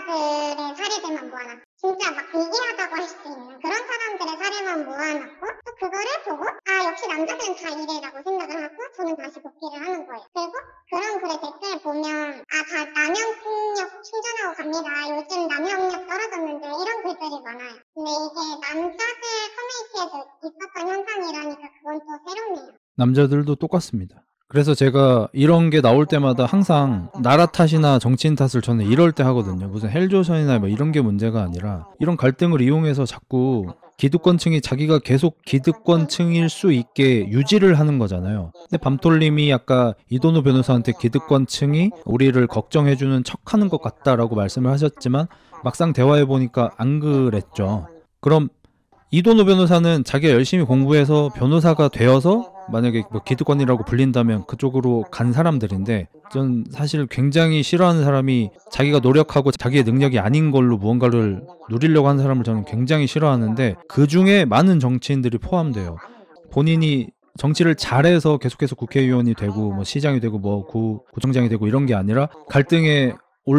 남자들의 사례들만 모아놨고 진짜 막 미개하다고 할 수 있는 그런 사람들의 사례만 모아놨고 또 그거를 보고 아 역시 남자들은 다 이래라고 생각을 하고 저는 다시 복귀를 하는 거예요. 그리고 그런 글의 댓글 보면 아 다 남현력 충전하고 갑니다. 요즘 남현력 떨어졌는데 이런 글들이 많아요. 근데 이게 남자들 커뮤니티에도 있었던 현상이라니까 그건 또 새롭네요. 남자들도 똑같습니다. 그래서 제가 이런 게 나올 때마다 항상 나라 탓이나 정치인 탓을 저는 이럴 때 하거든요. 무슨 헬조선이나 뭐 이런 게 문제가 아니라 이런 갈등을 이용해서 자꾸 기득권층이 자기가 계속 기득권층일 수 있게 유지를 하는 거잖아요. 근데 밤톨님이 아까 이도노 변호사한테 기득권층이 우리를 걱정해주는 척하는 것 같다라고 말씀을 하셨지만 막상 대화해보니까 안 그랬죠. 그럼 이도노 변호사는 자기가 열심히 공부해서 변호사가 되어서 만약에 뭐 기득권이라고 불린다면 그쪽으로 간 사람들인데 전 사실 굉장히 싫어하는 사람이 자기가 노력하고 자기의 능력이 아닌 걸로 무언가를 누리려고 하는 사람을 저는 굉장히 싫어하는데 그 중에 많은 정치인들이 포함돼요. 본인이 정치를 잘해서 계속해서 국회의원이 되고 뭐 시장이 되고 뭐 구, 구청장이 되고 이런 게 아니라 갈등에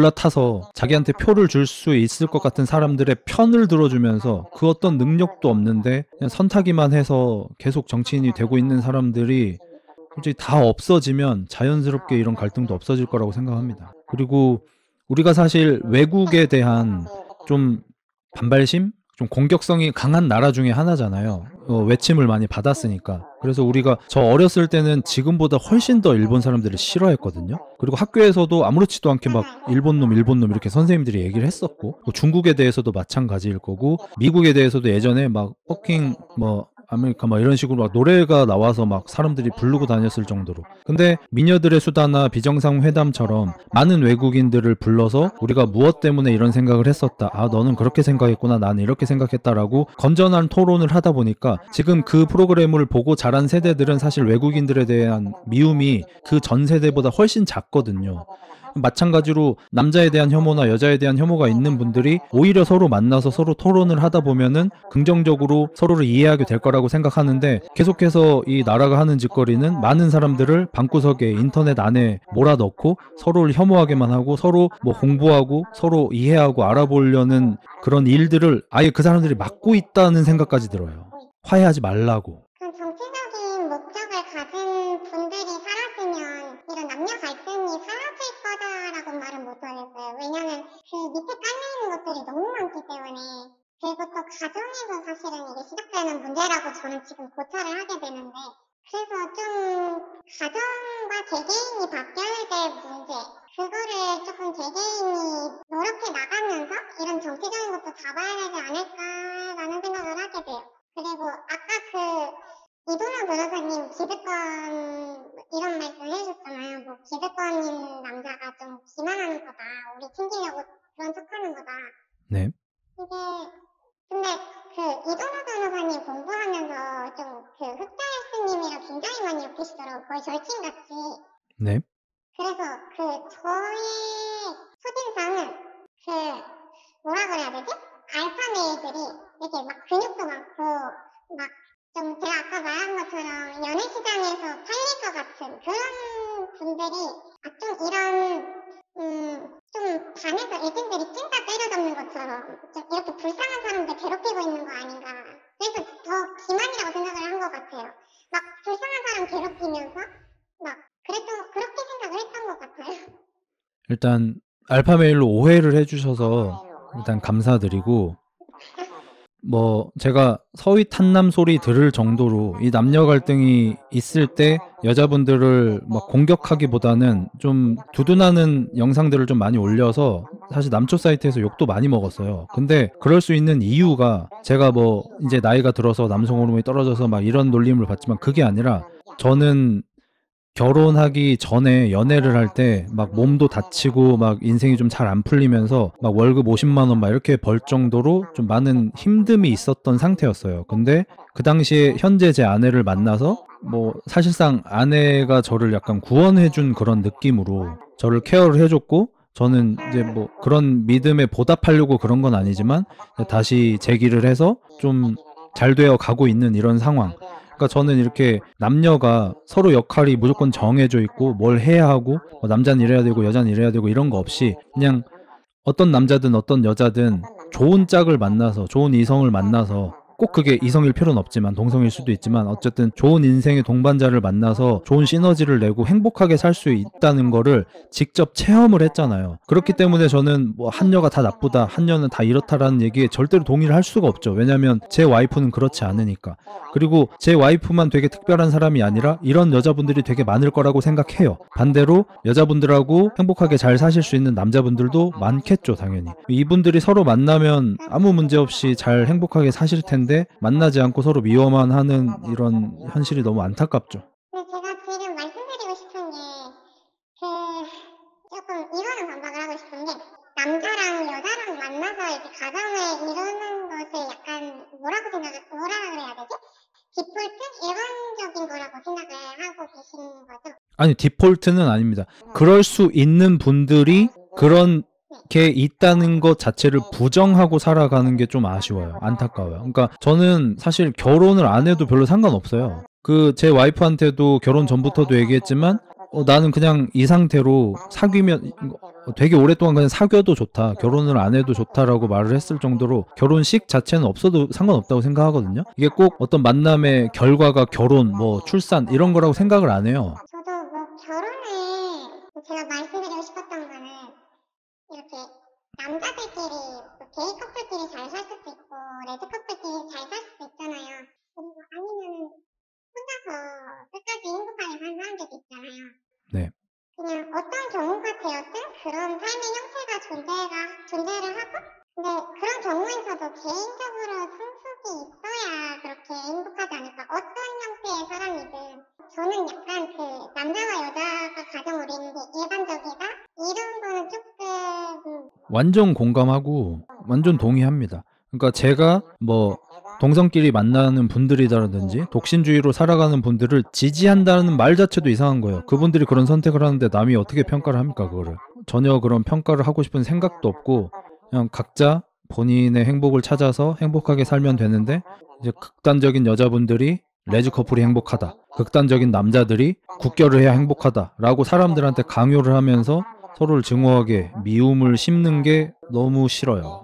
올라타서 자기한테 표를 줄 수 있을 것 같은 사람들의 편을 들어주면서 그 어떤 능력도 없는데 그냥 선타기만 해서 계속 정치인이 되고 있는 사람들이 솔직히 다 없어지면 자연스럽게 이런 갈등도 없어질 거라고 생각합니다. 그리고 우리가 사실 외국에 대한 좀 반발심? 좀 공격성이 강한 나라 중에 하나잖아요. 어, 외침을 많이 받았으니까. 그래서 우리가 저 어렸을 때는 지금보다 훨씬 더 일본 사람들을 싫어했거든요. 그리고 학교에서도 아무렇지도 않게 막 일본 놈, 일본 놈 이렇게 선생님들이 얘기를 했었고, 뭐 중국에 대해서도 마찬가지일 거고, 미국에 대해서도 예전에 막 퍼킹 뭐 아메리카 막 이런 식으로 막 노래가 나와서 막 사람들이 부르고 다녔을 정도로. 근데 미녀들의 수다나 비정상회담처럼 많은 외국인들을 불러서 우리가 무엇 때문에 이런 생각을 했었다. 아, 너는 그렇게 생각했구나. 나는 이렇게 생각했다라고 건전한 토론을 하다 보니까 지금 그 프로그램을 보고 자란 세대들은 사실 외국인들에 대한 미움이 그 전 세대보다 훨씬 작거든요. 마찬가지로 남자에 대한 혐오나 여자에 대한 혐오가 있는 분들이 오히려 서로 만나서 서로 토론을 하다 보면은 긍정적으로 서로를 이해하게 될 거라고 생각하는데 계속해서 이 나라가 하는 짓거리는 많은 사람들을 방구석에 인터넷 안에 몰아넣고 서로를 혐오하게만 하고 서로 뭐 공부하고 서로 이해하고 알아보려는 그런 일들을 아예 그 사람들이 막고 있다는 생각까지 들어요. 화해하지 말라고. 그런 정치적인 목적을 가진 분들이 사라지면 이런 남녀 갈등이 사라질 거다라고 말은 못하겠어요. 왜냐면 그 밑에 깔려있는 것들이 너무 많기 때문에 그리고 또 가정에서 사실은 이게 시작되는 문제라고 저는 지금 고찰을 하게 되는데 그래서 좀 가정과 개개인이 바뀌어야 될 문제 그거를 조금 개개인이 노력해 나가면서 이런 정치적인 것도 잡아야 되지 않을까라는 생각을 하게 돼요. 그리고 아까 그 이도노 변호사님 기득권 이런 말씀 해주셨잖아요. 뭐 기득권인 남자가 좀 뭐 그런 척하는 거다. 네. 이게 근데 그 이동호 변호사님 공부하면서 좀 그 흑자 예수님이랑 굉장히 많이 엮이시더라고요. 거의 절친같이. 네. 그래서 그 저의 첫인상은 그 뭐라 그래야 되지? 알파 메일들이 이렇게 막 근육도 많고 막 좀 제가 아까 말한 것처럼 연애 시장에서 팔릴 것 같은 그런 분들이 아 좀 이런 음 좀 반에서 애진들이 찐따 때려잡는 것처럼 좀 이렇게 불쌍한 사람들 괴롭히고 있는 거 아닌가. 그래서 더 기만이라고 생각을 한 것 같아요. 막 불쌍한 사람 괴롭히면서 막 그래도 그렇게 생각을 했던 것 같아요. 일단 알파메일로 오해를 해주셔서 일단 감사드리고, 뭐 제가 서윗 한남 소리 들을 정도로 이 남녀 갈등이 있을 때 여자분들을 막 공격하기보다는 좀 두둔하는 영상들을 좀 많이 올려서 사실 남초 사이트에서 욕도 많이 먹었어요. 근데 그럴 수 있는 이유가 제가 뭐 이제 나이가 들어서 남성 호르몬이 떨어져서 막 이런 놀림을 받지만 그게 아니라, 저는 결혼하기 전에 연애를 할 때 막 몸도 다치고 막 인생이 좀 잘 안 풀리면서 막 월급 오십만 원 막 이렇게 벌 정도로 좀 많은 힘듦이 있었던 상태였어요. 근데 그 당시에 현재 제 아내를 만나서 뭐 사실상 아내가 저를 약간 구원해준 그런 느낌으로 저를 케어를 해줬고, 저는 이제 뭐 그런 믿음에 보답하려고 그런 건 아니지만 다시 재기를 해서 좀 잘 되어 가고 있는 이런 상황. 그러니까 저는 이렇게 남녀가 서로 역할이 무조건 정해져 있고 뭘 해야 하고 뭐 남자는 이래야 되고 여자는 이래야 되고 이런 거 없이, 그냥 어떤 남자든 어떤 여자든 좋은 짝을 만나서 좋은 이성을 만나서, 꼭 그게 이성일 필요는 없지만 동성일 수도 있지만 어쨌든 좋은 인생의 동반자를 만나서 좋은 시너지를 내고 행복하게 살 수 있다는 거를 직접 체험을 했잖아요. 그렇기 때문에 저는 뭐 한여가 다 나쁘다, 한여는 다 이렇다라는 얘기에 절대로 동의를 할 수가 없죠. 왜냐하면 제 와이프는 그렇지 않으니까. 그리고 제 와이프만 되게 특별한 사람이 아니라 이런 여자분들이 되게 많을 거라고 생각해요. 반대로 여자분들하고 행복하게 잘 사실 수 있는 남자분들도 많겠죠, 당연히. 이분들이 서로 만나면 아무 문제 없이 잘 행복하게 사실 텐데 만나지 않고 서로 미워만 하는 이런 현실이 너무 안타깝죠. 근데 제가 지금 말씀드리고 싶은 게 그 조금 이거는 반박을 하고 싶은 게 남자랑 여자랑 만나서 이렇게 가정을 이루는 것을 약간 뭐라고 생각을 뭐라 그래야 되지? 디폴트 일반적인 거라고 생각을 하고 계시는 거죠? 아니, 디폴트는 아닙니다. 그럴 수 있는 분들이 그런 게 있다는 것 자체를 부정하고 살아가는 게 좀 아쉬워요. 안타까워요. 그러니까 저는 사실 결혼을 안 해도 별로 상관없어요. 그 제 와이프한테도 결혼 전부터도 얘기했지만 어, 나는 그냥 이 상태로 사귀면 어, 되게 오랫동안 그냥 사귀어도 좋다, 결혼을 안 해도 좋다라고 말을 했을 정도로 결혼식 자체는 없어도 상관없다고 생각하거든요. 이게 꼭 어떤 만남의 결과가 결혼, 뭐 출산 이런 거라고 생각을 안 해요. 저도 뭐 결혼을 제가 말씀드리고 싶었던 거는 이렇게 남자들끼리 뭐 게이 커플끼리 잘 살 수도 있고 레드 커플끼리 잘 살 수도 있잖아요. 그리고 아니면은 혼자서 끝까지 행복하게 사는 사람들도 있잖아요. 네. 그냥 어떤 경우가 되었든 그런 삶의 형태가 존재가 존재를 하고, 근데 그런 경우에서도 개인적으로 성숙이 있어야 그렇게 행복하지 않을까. 어떤 형태의 사람이든. 저는 약간 그 남자와 여자가 가정을 이루는 게 일반적이다? 이런 거는 조금 완전 공감하고 완전 동의합니다. 그러니까 제가 뭐 동성끼리 만나는 분들이라든지 독신주의로 살아가는 분들을 지지한다는 말 자체도 이상한 거예요. 그분들이 그런 선택을 하는데 남이 어떻게 평가를 합니까, 그거를. 전혀 그런 평가를 하고 싶은 생각도 없고, 그냥 각자 본인의 행복을 찾아서 행복하게 살면 되는데, 이제 극단적인 여자분들이 레즈 커플이 행복하다, 극단적인 남자들이 국결을 해야 행복하다라고 사람들한테 강요를 하면서 서로를 증오하게 미움을 심는 게 너무 싫어요.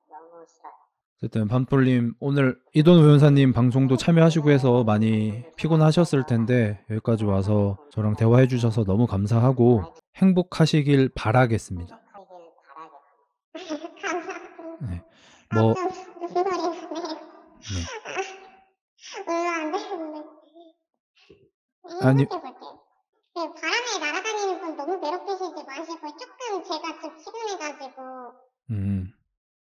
어쨌든 밤톨님, 오늘 이동우 변호사님 방송도 참여하시고 해서 많이 피곤하셨을 텐데 여기까지 와서 저랑 대화해 주셔서 너무 감사하고 행복하시길 바라겠습니다. 감사합니다. 네. 아, 뭐 좀 무슨 소리가 네요. 네. 물론 안 되는데. 아니, 행복해볼게요. 그 바람에 날아다니는 분 너무 괴롭히시지 마시고, 조금 제가 좀 피곤해가지고. 음,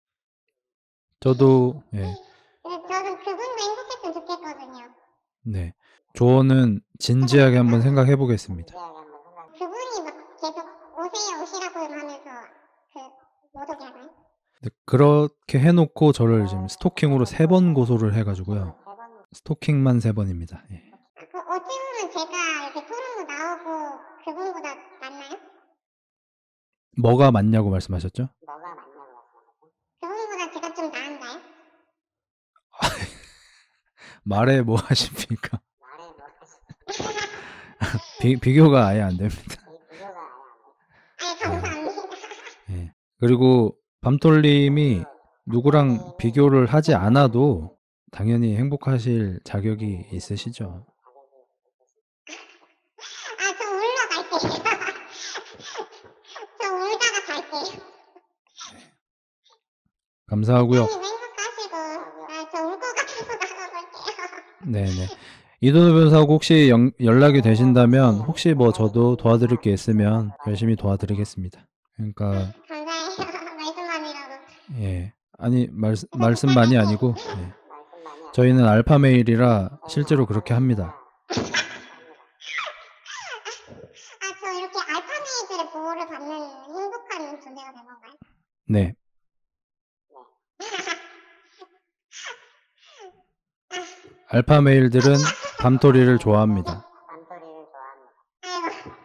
저도 예, 네, 저는 그분도 행복했으면 좋겠거든요. 네, 조언은 진지하게 한번 생각해 보겠습니다. 그분이 막 계속 오세요 오시라고 하면서 그 못 고소기라고요? 근데 그렇게 해놓고 저를 지금 스토킹으로 세 번 고소를 해가지고요. 스토킹만 세 번입니다. 예. 아, 그 어찌 보면 제가 이렇게 토론도 나오고 그분보다 낫나요? 뭐가 맞냐고 말씀하셨죠? 그분보다 제가 좀 나은가요? 말해 뭐 하십니까? 비, 비교가 아예 안 됩니다. 아니, 감사합니다. 예. 그리고 밤톨님이 누구랑 비교를 하지 않아도 당연히 행복하실 자격이 있으시죠. 아, 저 울러 갈게요. 저 울다가 갈게요. 감사하고요. 형님 행복하시고, 아, 저 울 것 같아서 나가볼게요. 네네. 이도노 변호사하고 혹시 연, 연락이 되신다면 혹시 뭐 저도 도와드릴 게 있으면 열심히 도와드리겠습니다. 그러니까 감사해요. 말씀만이라도. 예. 아니 말, 말씀만이 아니고 예. 저희는 알파메일이라 실제로 그렇게 합니다. 아, 저 이렇게 알파메이들의 보호를 받는 행복한 존재가 된 건가요? 네. 알파메일들은 밤토리를 좋아합니다. 아이고.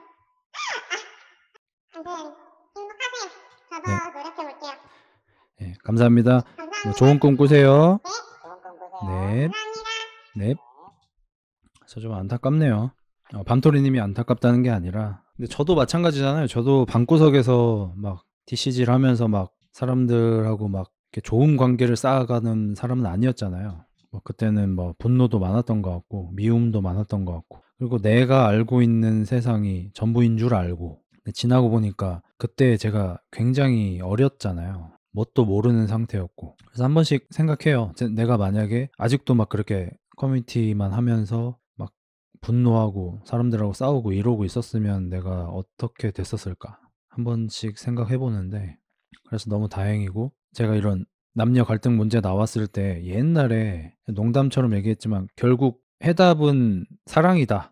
아무튼 행복하세요. 저도 네. 노력해볼게요. 예, 감사합니다. 감사합니다. 뭐 좋은 꿈 꾸세요. 네. 네. 감사합니다. 네. 저 좀 안타깝네요. 어, 밤토리님이 안타깝다는 게 아니라 근데 저도 마찬가지잖아요. 저도 방구석에서 막 디씨질 하면서 막 사람들하고 막 이렇게 좋은 관계를 쌓아가는 사람은 아니었잖아요. 뭐 그때는 뭐 분노도 많았던 것 같고 미움도 많았던 것 같고 그리고 내가 알고 있는 세상이 전부인 줄 알고 근데 지나고 보니까 그때 제가 굉장히 어렸잖아요. 뭣도 모르는 상태였고 그래서 한 번씩 생각해요. 제- 내가 만약에 아직도 막 그렇게 커뮤니티만 하면서 막 분노하고 사람들하고 싸우고 이러고 있었으면 내가 어떻게 됐었을까 한 번씩 생각해 보는데 그래서 너무 다행이고 제가 이런 남녀 갈등 문제 나왔을 때 옛날에 농담처럼 얘기했지만 결국 해답은 사랑이다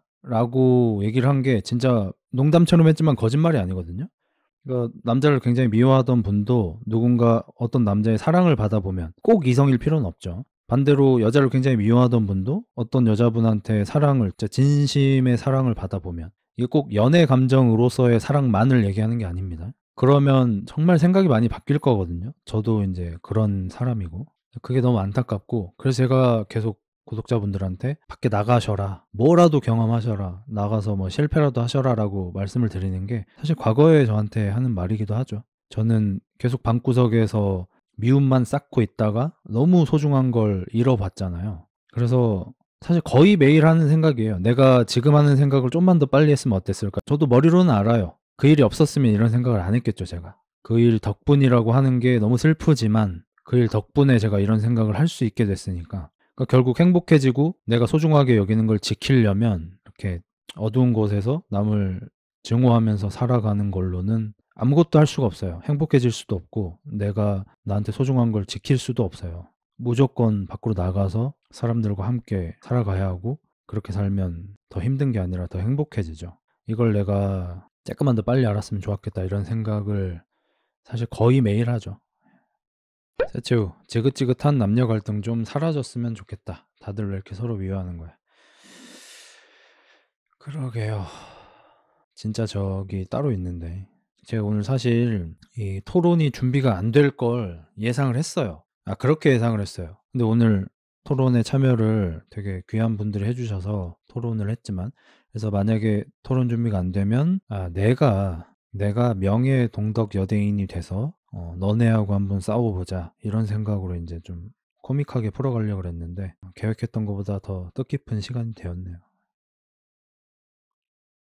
라고 얘기를 한 게 진짜 농담처럼 했지만 거짓말이 아니거든요. 그러니까 남자를 굉장히 미워하던 분도 누군가 어떤 남자의 사랑을 받아보면 꼭 이성일 필요는 없죠. 반대로 여자를 굉장히 미워하던 분도 어떤 여자분한테 사랑을 진짜 진심의 사랑을 받아보면 이게 꼭 연애 감정으로서의 사랑만을 얘기하는 게 아닙니다. 그러면 정말 생각이 많이 바뀔 거거든요. 저도 이제 그런 사람이고 그게 너무 안타깝고 그래서 제가 계속 구독자분들한테 밖에 나가셔라 뭐라도 경험하셔라 나가서 뭐 실패라도 하셔라라고 말씀을 드리는 게 사실 과거에 저한테 하는 말이기도 하죠. 저는 계속 방구석에서 미움만 쌓고 있다가 너무 소중한 걸 잃어봤잖아요. 그래서 사실 거의 매일 하는 생각이에요. 내가 지금 하는 생각을 좀만 더 빨리 했으면 어땠을까. 저도 머리로는 알아요. 그 일이 없었으면 이런 생각을 안 했겠죠, 제가. 그 일 덕분이라고 하는 게 너무 슬프지만 그 일 덕분에 제가 이런 생각을 할 수 있게 됐으니까 그러니까 결국 행복해지고 내가 소중하게 여기는 걸 지키려면 이렇게 어두운 곳에서 남을 증오하면서 살아가는 걸로는 아무것도 할 수가 없어요. 행복해질 수도 없고 내가 나한테 소중한 걸 지킬 수도 없어요. 무조건 밖으로 나가서 사람들과 함께 살아가야 하고 그렇게 살면 더 힘든 게 아니라 더 행복해지죠. 이걸 내가 조금만 더 빨리 알았으면 좋았겠다 이런 생각을 사실 거의 매일 하죠. 세채우, 지긋지긋한 남녀 갈등 좀 사라졌으면 좋겠다. 다들 왜 이렇게 서로 미워하는 거야? 그러게요. 진짜 저기 따로 있는데 제가 오늘 사실 이 토론이 준비가 안 될 걸 예상을 했어요. 아 그렇게 예상을 했어요. 근데 오늘 토론에 참여를 되게 귀한 분들이 해주셔서 토론을 했지만 그래서 만약에 토론 준비가 안 되면 아 내가 내가 명예 동덕 여대인이 돼서 어, 너네하고 한번 싸워보자 이런 생각으로 이제 좀 코믹하게 풀어가려고 했는데 계획했던 것보다 더 뜻깊은 시간이 되었네요.